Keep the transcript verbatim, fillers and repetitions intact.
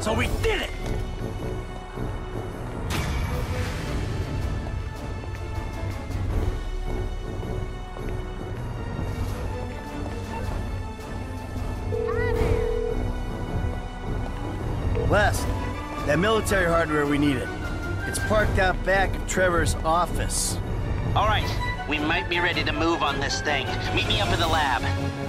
So we did it! Wes, that military hardware we needed. It's parked out back of Trevor's office. All right, we might be ready to move on this thing. Meet me up in the lab.